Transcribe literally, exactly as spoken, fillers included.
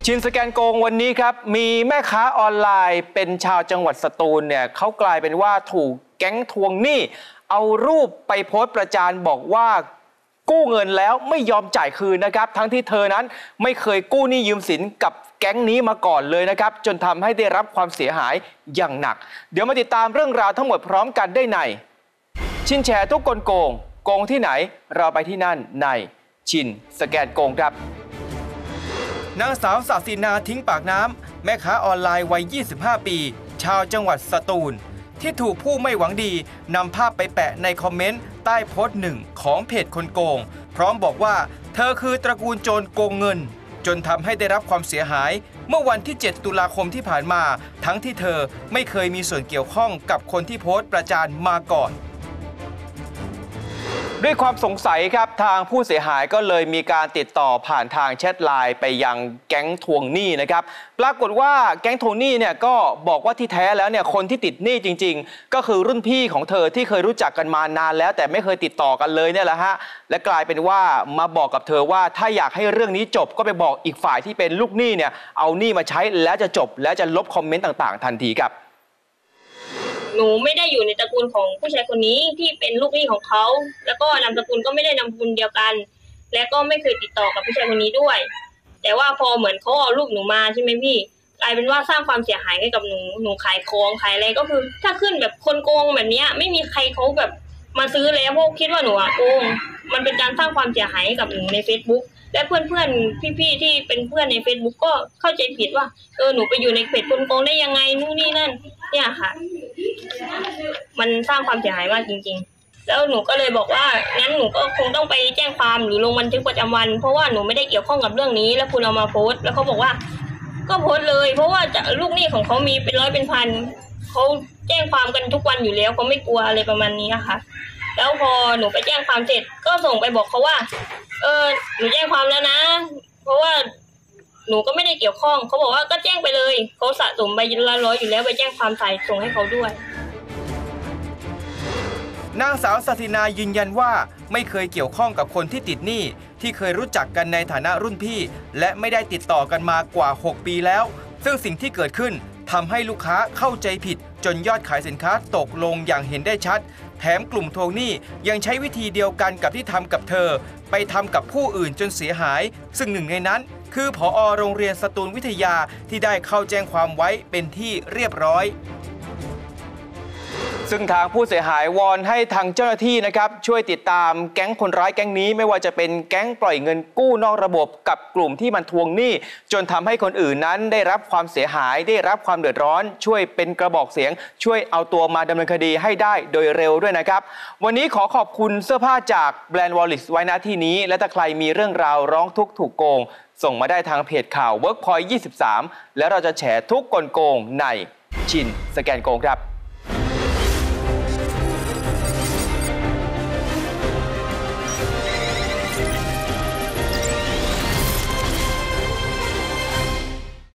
ชินสแกนโกงวันนี้ครับมีแม่ค้าออนไลน์เป็นชาวจังหวัดสตูลเนี่ยเขากลายเป็นว่าถูกแก๊งทวงหนี้เอารูปไปโพสต์ประจานบอกว่ากู้เงินแล้วไม่ยอมจ่ายคืนนะครับทั้งที่เธอนั้นไม่เคยกู้หนี้ยืมสินกับแก๊งนี้มาก่อนเลยนะครับจนทำให้ได้รับความเสียหายอย่างหนักเดี๋ยวมาติดตามเรื่องราวทั้งหมดพร้อมกันได้ในชินแฉทุกกลโกงโกงที่ไหนเราไปที่นั่นในชินสแกนโกงครับนางสาวศาสินาทิ้งปากน้ำแม่ค้าออนไลน์วัยยี่สิบห้าปีชาวจังหวัดสตูลที่ถูกผู้ไม่หวังดีนำภาพไปแปะในคอมเมนต์ใต้โพสต์หนึ่งของเพจคนโกงพร้อมบอกว่าเธอคือตระกูลโจรโกงเงินจนทำให้ได้รับความเสียหายเมื่อวันที่เจ็ดตุลาคมที่ผ่านมาทั้งที่เธอไม่เคยมีส่วนเกี่ยวข้องกับคนที่โพสต์ประจานมาก่อนด้วยความสงสัยครับทางผู้เสียหายก็เลยมีการติดต่อผ่านทางแชทไลน์ไปยังแก๊งทวงหนี้นะครับปรากฏว่าแก๊งทวงหนี้เนี่ยก็บอกว่าที่แท้แล้วเนี่ยคนที่ติดหนี้จริงๆก็คือรุ่นพี่ของเธอที่เคยรู้จักกันมานานแล้วแต่ไม่เคยติดต่อกันเลยเนี่ยแหละฮะและกลายเป็นว่ามาบอกกับเธอว่าถ้าอยากให้เรื่องนี้จบก็ไปบอกอีกฝ่ายที่เป็นลูกหนี้เนี่ยเอาหนี้มาใช้แล้วจะจบแล้วจะลบคอมเมนต์ต่างๆทันทีครับหนูไม่ได้อยู่ในตระกูลของผู้ชายคนนี้ที่เป็นลูกหนี้ของเขาแล้วก็นามสกุลก็ไม่ได้นามสกุลเดียวกันและก็ไม่เคยติดต่อกับผู้ชายคนนี้ด้วยแต่ว่าพอเหมือนเขาเอารูปหนูมาใช่ไหมพี่กลายเป็นว่าสร้างความเสียหายให้กับหนูหนูขายของขายอะไรก็คือถ้าขึ้นแบบคนโกงแบบนี้ไม่มีใครเขาแบบมาซื้อแล้วเพราะคิดว่าหนูอะโกงมันเป็นการสร้างความเสียหายให้กับหนูใน Facebook และเพื่อนๆพี่ๆที่เป็นเพื่อนใน Facebook ก็เข้าใจผิดว่าเออหนูไปอยู่ในเพจคนโกงได้ยังไงนู่นนี่นั่นเนี่ยค่ะมันสร้างความเสียหายมากจริงๆแล้วหนูก็เลยบอกว่างั้นหนูก็คงต้องไปแจ้งความหรือลงบันทึกประจำวันเพราะว่าหนูไม่ได้เกี่ยวข้องกับเรื่องนี้แล้วคุณเอามาโพสต์แล้วเขาบอกว่าก็โพสต์เลยเพราะว่าลูกหนี้ของเขามีเป็นร้อยเป็นพันเขาแจ้งความกันทุกวันอยู่แล้วเขาไม่กลัวอะไรประมาณนี้ค่ะแล้วพอหนูไปแจ้งความเสร็จก็ส่งไปบอกเขาว่าเออหนูแจ้งความแล้วนะเพราะว่าหนูก็ไม่ได้เกี่ยวข้องเขาบอกว่าก็แจ้งไปเลยเขาสะสมใบละร้อยอยู่แล้วไปแจ้งความใส่ส่งให้เขาด้วยนางสาวศาสินายืนยันว่าไม่เคยเกี่ยวข้องกับคนที่ติดหนี้ที่เคยรู้จักกันในฐานะรุ่นพี่และไม่ได้ติดต่อกันมากว่าหกปีแล้วซึ่งสิ่งที่เกิดขึ้นทำให้ลูกค้าเข้าใจผิดจนยอดขายสินค้าตกลงอย่างเห็นได้ชัดแถมกลุ่มทวงหนี้ยังใช้วิธีเดียวกันกับที่ทำกับเธอไปทำกับผู้อื่นจนเสียหายซึ่งหนึ่งในนั้นคือผอ.โรงเรียนสตูลวิทยาที่ได้เข้าแจ้งความไว้เป็นที่เรียบร้อยซึ่งทางผู้เสียหายวอนให้ทางเจ้าหน้าที่นะครับช่วยติดตามแก๊งคนร้ายแก๊งนี้ไม่ว่าจะเป็นแก๊งปล่อยเงินกู้นอกระบบกับกลุ่มที่มันทวงหนี้จนทำให้คนอื่นนั้นได้รับความเสียหายได้รับความเดือดร้อนช่วยเป็นกระบอกเสียงช่วยเอาตัวมาดำเนินคดีให้ได้โดยเร็วด้วยนะครับวันนี้ขอขอบคุณเสื้อผ้าจากแบรนด์วอลลิสไว้ณที่นี้และถ้าใครมีเรื่องราวร้องทุกข์ถูกโกงส่งมาได้ทางเพจข่าว Workpoint ยี่สิบสามและเราจะแฉทุกกลโกงในชินสแกนโกงครับ